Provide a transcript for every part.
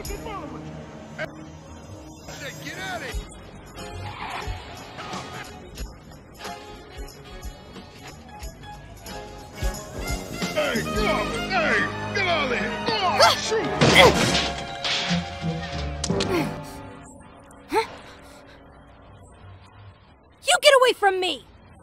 Get out of here! Hey, get off it! Hey, get out of here! Oh, shoot! You get away from me!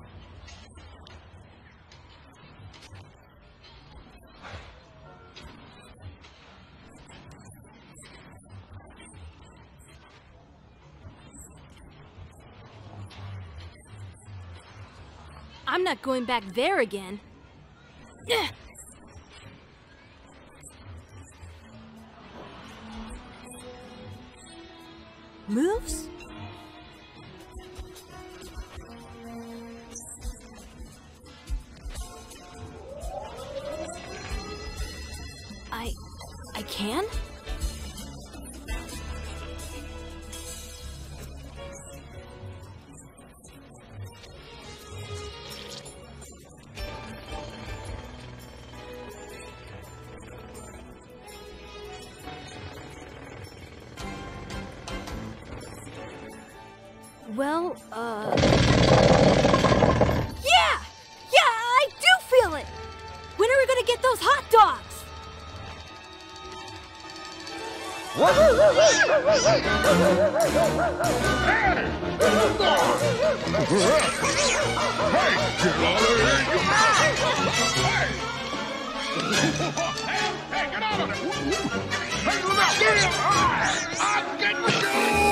I'm not going back there again. Moves? I can? Well, Yeah! Yeah, I do feel it! When are we gonna get those hot dogs? Hey, get out of here! Hey! Hey, get out of there! Hey, look out! Get him! I'm getting you!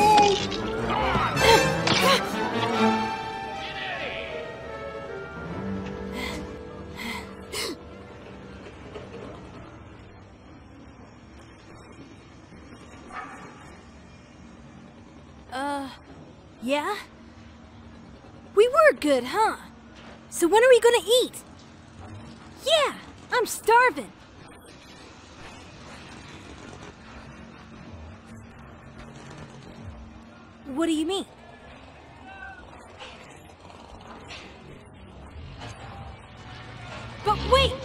Yeah? We were good, huh? So when are we gonna eat? Yeah, I'm starving. What do you mean? But wait!